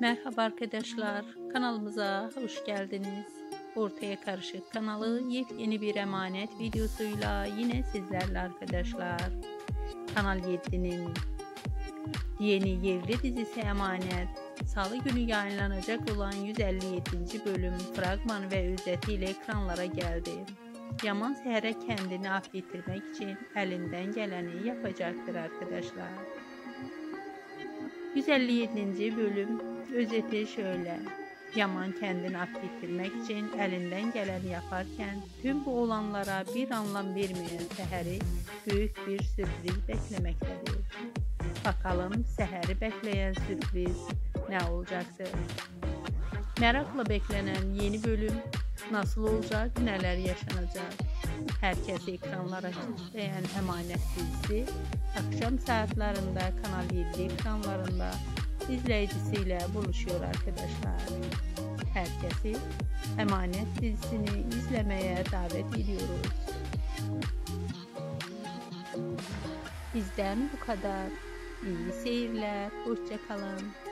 Merhaba arkadaşlar, kanalımıza hoş geldiniz. Ortaya Karışık kanalı yepyeni bir emanet videosuyla yine sizlerle arkadaşlar. Kanal 7'nin yeni yerli dizisi Emanet, Salı günü yayınlanacak olan 157. bölüm fragman ve özetiyle ekranlara geldi. Yaman Seher'e kendini affettirmek için elinden geleni yapacaktır arkadaşlar. 157. bölüm özeti şöyle: Yaman kendini affettirmek için elinden geleni yaparken tüm bu olanlara bir anlam vermeyen Seher'i büyük bir sürpriz beklemektedir. Bakalım Seher'i bekleyen sürpriz ne olacaktır? Merakla beklenen yeni bölüm nasıl olacak, neler yaşanacak? Herkesi ekranlara kilitleyen Emanet dizisi akşam saatlerinde Kanal 7 ekranlarında izleyicisiyle buluşuyor arkadaşlar. Herkesi Emanet dizisini izlemeye davet ediyoruz. Bizden bu kadar. İyi seyirler. Hoşça kalın.